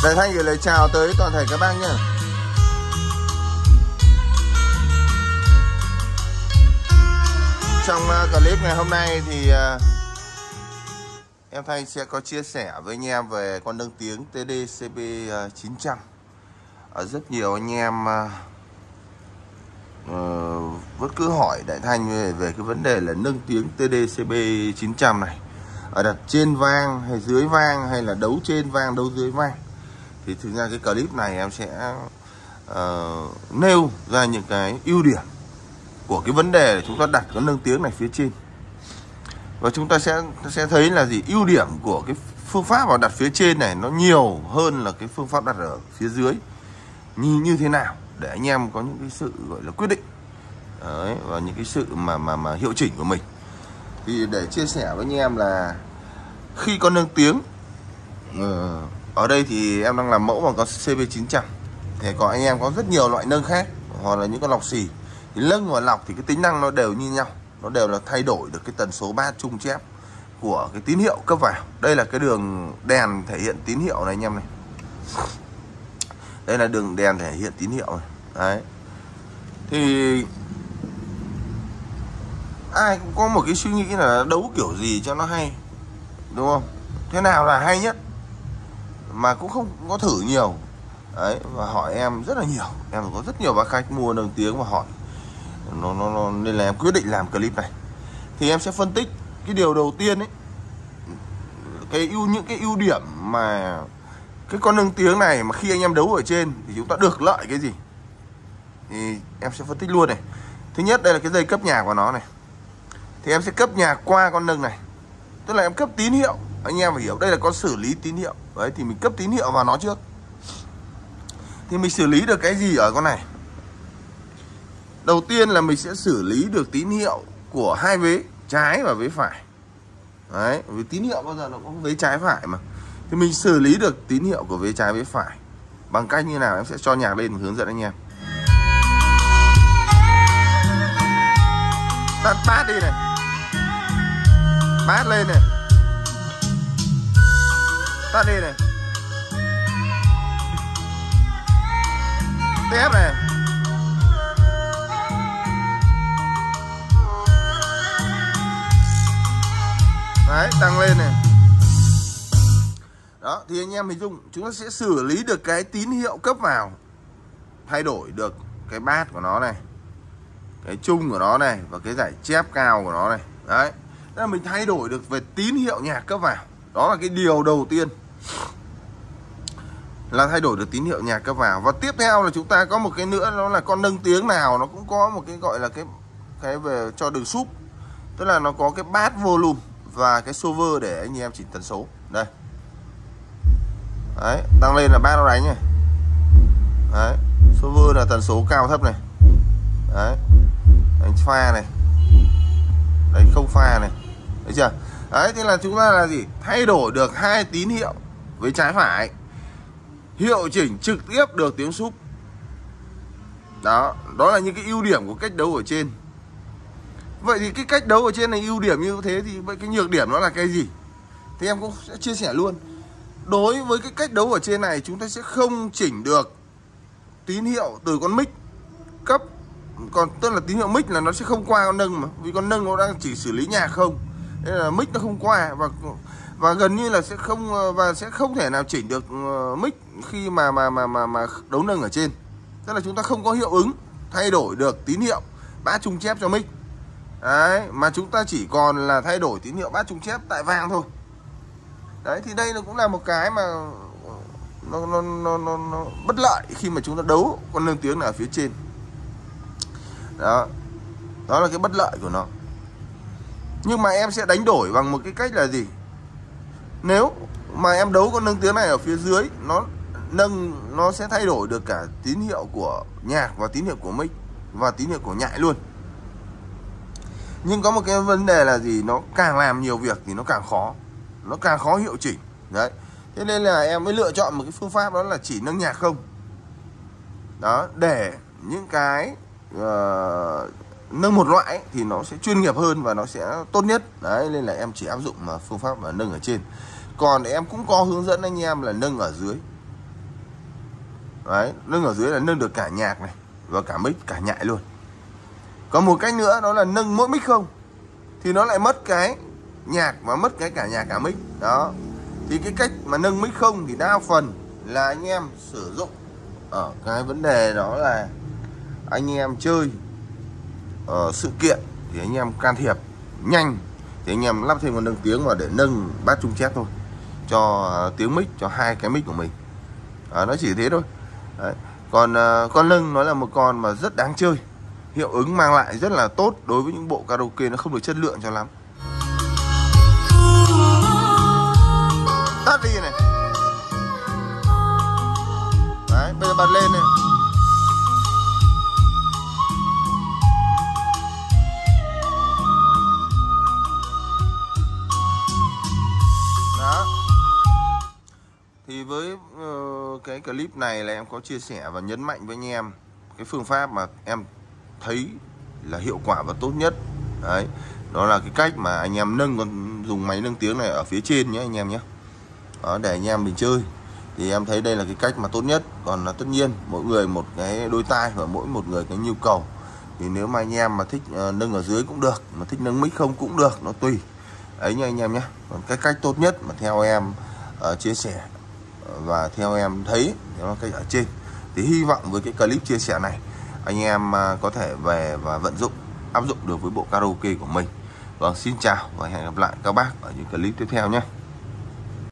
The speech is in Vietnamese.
Đại Thanh gửi lời chào tới toàn thể các bác nhé. Trong clip ngày hôm nay thì em Thanh sẽ có chia sẻ với anh em về con nâng tiếng TD-CB 900. Rất nhiều anh em vẫn cứ hỏi Đại Thanh về cái vấn đề là nâng tiếng TD-CB 900 này đặt trên vang hay dưới vang, hay là đấu trên vang đấu dưới vang. Thì thực ra cái clip này em sẽ nêu ra những cái ưu điểm của cái vấn đề là chúng ta đặt cái nâng tiếng này phía trên, và chúng ta sẽ thấy là gì, ưu điểm của cái phương pháp vào đặt phía trên này nó nhiều hơn là cái phương pháp đặt ở phía dưới như thế nào, để anh em có những cái sự gọi là quyết định. Đấy, và những cái sự mà hiệu chỉnh của mình. Thì để chia sẻ với anh em là khi con nâng tiếng ở đây thì em đang làm mẫu bằng con CB900. Thì có anh em có rất nhiều loại nâng khác, hoặc là những con lọc xì. Thì nâng và lọc thì cái tính năng nó đều như nhau, nó đều là thay đổi được cái tần số bát chung chép của cái tín hiệu cấp vào. Đây là cái đường đèn thể hiện tín hiệu này anh em này. Đây là đường đèn thể hiện tín hiệu này. Đấy. Thì ai cũng có một cái suy nghĩ là đấu kiểu gì cho nó hay, đúng không? Thế nào là hay nhất, mà cũng không có thử nhiều. Đấy, và hỏi em rất là nhiều. Em có rất nhiều bác khách mua nâng tiếng và hỏi nên là em quyết định làm clip này. Thì em sẽ phân tích cái điều đầu tiên ấy, những cái ưu điểm mà cái con nâng tiếng này mà khi anh em đấu ở trên thì chúng ta được lợi cái gì, thì em sẽ phân tích luôn này. Thứ nhất, đây là cái dây cấp nhạc của nó này. Thì em sẽ cấp nhạc qua con nâng này, tức là em cấp tín hiệu. Anh em phải hiểu đây là con xử lý tín hiệu. Đấy, thì mình cấp tín hiệu vào nó trước. Thì mình xử lý được cái gì ở con này? Đầu tiên là mình sẽ xử lý được tín hiệu của hai vế trái và vế phải. Đấy, vì tín hiệu bao giờ nó có vế trái phải mà. Thì mình xử lý được tín hiệu của vế trái vế phải bằng cách như nào? Em sẽ cho nhạc lên và hướng dẫn anh em. Tắt bát đi này, bát lên này, tắt đi này, tép này, đấy, tăng lên này. Đó, thì anh em hình dung chúng ta sẽ xử lý được cái tín hiệu cấp vào, thay đổi được cái bát của nó này, cái chung của nó này, và cái giải chép cao của nó này. Đấy, tức là mình thay đổi được về tín hiệu nhạc cấp vào. Đó là cái điều đầu tiên, là thay đổi được tín hiệu nhạc cấp vào. Và tiếp theo là chúng ta có một cái nữa, đó là con nâng tiếng nào nó cũng có một cái gọi là cái về cho đường súp. Tức là nó có cái bát volume và cái solver để anh em chỉnh tần số. Đây. Đấy, tăng lên là bát nó đánh này. Đấy, solver là tần số cao thấp này. Đấy, đánh pha này, đánh không pha này, thấy chưa? Đấy, thế là chúng ta là gì? Thay đổi được hai tín hiệu với trái phải, hiệu chỉnh trực tiếp được tiếng súp. Đó, đó là những cái ưu điểm của cách đấu ở trên. Vậy thì cái cách đấu ở trên này ưu điểm như thế, thì vậy cái nhược điểm nó là cái gì? Thì em cũng sẽ chia sẻ luôn. Đối với cái cách đấu ở trên này, chúng ta sẽ không chỉnh được tín hiệu từ con mic cấp. Còn tức là tín hiệu mic là nó sẽ không qua con nâng, mà vì con nâng nó đang chỉ xử lý nhạc không, nên là mic nó không qua, và gần như là sẽ không thể nào chỉnh được mic khi mà đấu nâng ở trên. Tức là chúng ta không có hiệu ứng thay đổi được tín hiệu bát chung chép cho mic. Đấy, mà chúng ta chỉ còn là thay đổi tín hiệu bát chung chép tại vang thôi. Đấy, thì đây nó cũng là một cái mà nó bất lợi khi mà chúng ta đấu con nâng tiếng ở phía trên. Đó, đó là cái bất lợi của nó. Nhưng mà em sẽ đánh đổi bằng một cái cách là gì? Nếu mà em đấu con nâng tiếng này ở phía dưới, nó sẽ thay đổi được cả tín hiệu của nhạc và tín hiệu của mic và tín hiệu của nhại luôn. Nhưng có một cái vấn đề là gì? Nó càng làm nhiều việc thì nó càng khó hiệu chỉnh. Đấy, thế nên là em mới lựa chọn một cái phương pháp, đó là chỉ nâng nhạc không. Đó, để những cái nâng một loại ấy, thì nó sẽ chuyên nghiệp hơn và nó sẽ tốt nhất. Đấy, nên là em chỉ áp dụng mà phương pháp mà nâng ở trên. Còn em cũng có hướng dẫn anh em là nâng ở dưới. Đấy, nâng ở dưới là nâng được cả nhạc này và cả mic, cả nhại luôn. Có một cách nữa đó là nâng mỗi mic không thì nó lại mất cái nhạc và mất cái cả nhạc cả mic. Đó. Thì cái cách mà nâng mic không thì đa phần là anh em sử dụng ở cái vấn đề đó là anh em chơi sự kiện thì anh em can thiệp nhanh thì anh em lắp thêm một nâng tiếng vào để nâng bát trung chép thôi cho tiếng mic, cho hai cái mic của mình. Nó chỉ thế thôi. Đấy. Còn con nâng nó là một con mà rất đáng chơi, hiệu ứng mang lại rất là tốt đối với những bộ karaoke nó không được chất lượng cho lắm. Tắt đi này. Đấy, bây giờ bật lên này. Đó. Thì với cái clip này là em có chia sẻ và nhấn mạnh với anh em cái phương pháp mà em thấy là hiệu quả và tốt nhất. Đấy, đó là cái cách mà anh em nâng con dùng máy nâng tiếng này ở phía trên nhé anh em nhé. Đó, để anh em mình chơi thì em thấy đây là cái cách mà tốt nhất. Còn là tất nhiên mỗi người một cái đôi tai và mỗi một người cái nhu cầu. Thì nếu mà anh em mà thích nâng ở dưới cũng được, mà thích nâng mic không cũng được, nó tùy ấy nha anh em nhé. Còn cái cách tốt nhất mà theo em chia sẻ và theo em thấy đó là cách ở trên. Thì hy vọng với cái clip chia sẻ này anh em có thể về và vận dụng, áp dụng được với bộ karaoke của mình. Vâng, xin chào và hẹn gặp lại các bác ở những clip tiếp theo nhé.